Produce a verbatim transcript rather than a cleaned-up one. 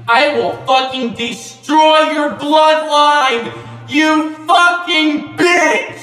I will fucking destroy your bloodline! You fucking bitch!